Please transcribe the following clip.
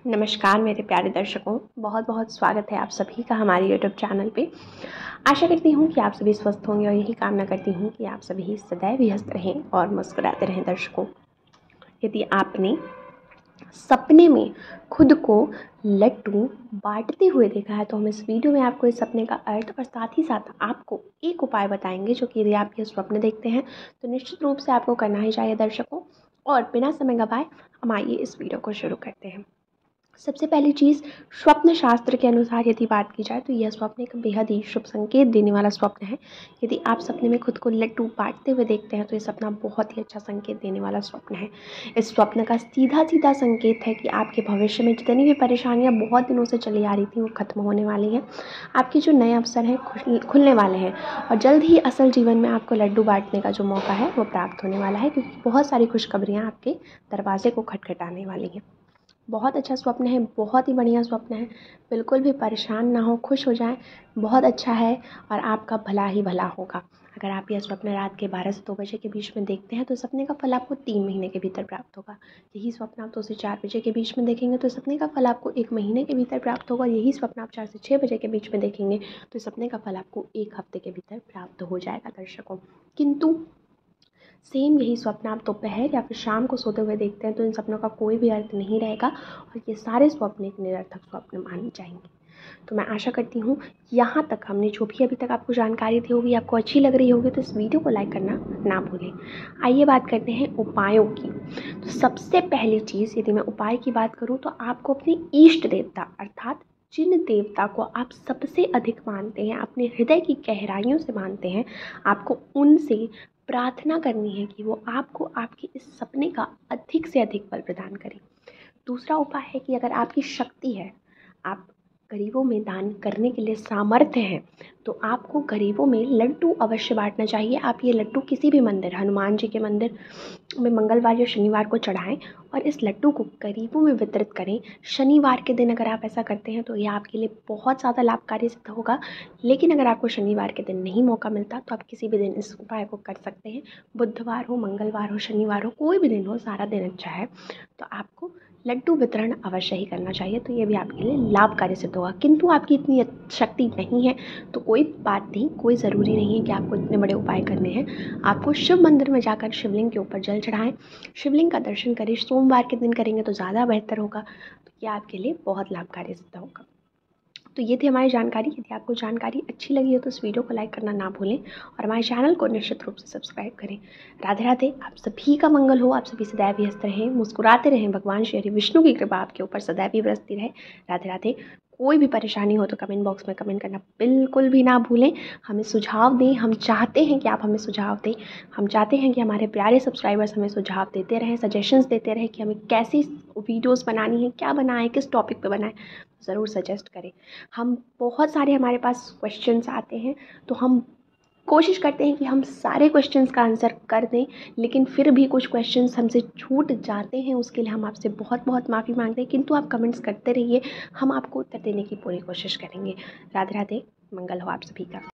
नमस्कार मेरे प्यारे दर्शकों, बहुत बहुत स्वागत है आप सभी का हमारे यूट्यूब चैनल पे। आशा करती हूँ कि आप सभी स्वस्थ होंगे और यही कामना करती हूँ कि आप सभी सदैव हंसते रहें और मुस्कुराते रहें। दर्शकों, यदि आपने सपने में खुद को लड्डू बांटते हुए देखा है तो हम इस वीडियो में आपको इस सपने का अर्थ और साथ ही साथ आपको एक उपाय बताएंगे जो कि यदि आप ये स्वप्न देखते हैं तो निश्चित रूप से आपको करना ही चाहिए। दर्शकों, और बिना समय गवाए हम आइए इस वीडियो को शुरू करते हैं। सबसे पहली चीज़, स्वप्न शास्त्र के अनुसार यदि बात की जाए तो यह स्वप्न एक बेहद ही शुभ संकेत देने वाला स्वप्न है। यदि आप सपने में खुद को लड्डू बांटते हुए देखते हैं तो ये सपना बहुत ही अच्छा संकेत देने वाला स्वप्न है। इस स्वप्न का सीधा सीधा संकेत है कि आपके भविष्य में जितनी भी परेशानियां बहुत दिनों से चली आ रही थी वो खत्म होने वाली हैं। आपके जो नए अवसर हैं खुलने वाले हैं और जल्द ही असल जीवन में आपको लड्डू बांटने का जो मौका है वो प्राप्त होने वाला है, क्योंकि बहुत सारी खुशखबरियाँ आपके दरवाजे को खटखटाने वाली हैं। बहुत अच्छा स्वप्न है, बहुत ही बढ़िया स्वप्न है। बिल्कुल भी परेशान ना हो, खुश हो जाएं, बहुत अच्छा है और आपका भला ही भला होगा। अगर आप यह स्वप्न रात के 12 से 2 बजे के बीच में देखते हैं तो सपने का फल आपको 3 महीने के भीतर प्राप्त होगा। यही स्वप्न आप 2 से 4 बजे के बीच में देखेंगे तो सपने का फल आपको 1 महीने के भीतर प्राप्त होगा। और यही स्वप्न आप 4 से 6 बजे के बीच में देखेंगे तो सपने का फल आपको 1 हफ्ते के भीतर प्राप्त हो जाएगा। दर्शकों, किंतु सेम यही स्वप्न आप दोपहर या फिर शाम को सोते हुए देखते हैं तो इन सपनों का कोई भी अर्थ नहीं रहेगा और ये सारे स्वप्न एक निरर्थक स्वप्न माने जाएंगे। तो मैं आशा करती हूँ यहाँ तक हमने जो भी अभी तक आपको जानकारी दी होगी आपको अच्छी लग रही होगी, तो इस वीडियो को लाइक करना ना भूलें। आइए बात करते हैं उपायों की। तो सबसे पहली चीज़, यदि मैं उपाय की बात करूँ तो आपको अपने इष्ट देवता अर्थात जिन देवता को आप सबसे अधिक मानते हैं, अपने हृदय की गहराइयों से मानते हैं, आपको उनसे प्रार्थना करनी है कि वो आपको आपके इस सपने का अधिक से अधिक बल प्रदान करें। दूसरा उपाय है कि अगर आपकी शक्ति है, आप गरीबों में दान करने के लिए सामर्थ्य हैं, तो आपको गरीबों में लड्डू अवश्य बांटना चाहिए। आप ये लड्डू किसी भी मंदिर, हनुमान जी के मंदिर में मंगलवार या शनिवार को चढ़ाएं और इस लड्डू को गरीबों में वितरित करें। शनिवार के दिन अगर आप ऐसा करते हैं तो यह आपके लिए बहुत ज़्यादा लाभकारी सिद्ध होगा। लेकिन अगर आपको शनिवार के दिन नहीं मौका मिलता तो आप किसी भी दिन इस उपाय को कर सकते हैं। बुधवार हो, मंगलवार हो, शनिवार हो, कोई भी दिन हो, सारा दिन अच्छा है। तो आपको लड्डू वितरण अवश्य ही करना चाहिए, तो ये भी आपके लिए लाभकारी सिद्ध होगा। किंतु आपकी इतनी शक्ति नहीं है तो कोई बात नहीं, कोई ज़रूरी नहीं है कि आपको इतने बड़े उपाय करने हैं। आपको शिव मंदिर में जाकर शिवलिंग के ऊपर जल चढ़ाएं, शिवलिंग का दर्शन करें। सोमवार के दिन करेंगे तो ज़्यादा बेहतर होगा, तो ये आपके लिए बहुत लाभकारी सिद्ध होगा। तो ये थी हमारी जानकारी। यदि आपको जानकारी अच्छी लगी हो तो इस वीडियो को लाइक करना ना भूलें और हमारे चैनल को निश्चित रूप से सब्सक्राइब करें। राधे राधे। आप सभी का मंगल हो, आप सभी सदैव ही हंसते रहें, मुस्कुराते रहें। भगवान श्री हरि विष्णु की कृपा आपके ऊपर सदैव ही बरसती रहे। राधे राधे। कोई भी परेशानी हो तो कमेंट बॉक्स में कमेंट करना बिल्कुल भी ना भूलें। हमें सुझाव दें, हम चाहते हैं कि आप हमें सुझाव दें। हम चाहते हैं कि हमारे प्यारे सब्सक्राइबर्स हमें सुझाव देते रहें, सजेशंस देते रहें कि हमें कैसी वीडियोस बनानी है, क्या बनाएं, किस टॉपिक पे बनाएं। ज़रूर सजेस्ट करें। हम बहुत सारे हमारे पास क्वेश्चंस आते हैं तो हम कोशिश करते हैं कि हम सारे क्वेश्चंस का आंसर कर दें, लेकिन फिर भी कुछ क्वेश्चंस हमसे छूट जाते हैं। उसके लिए हम आपसे बहुत बहुत माफ़ी मांगते हैं, किंतु आप कमेंट्स करते रहिए, हम आपको उत्तर देने की पूरी कोशिश करेंगे। राधे राधे। मंगल हो आप सभी का।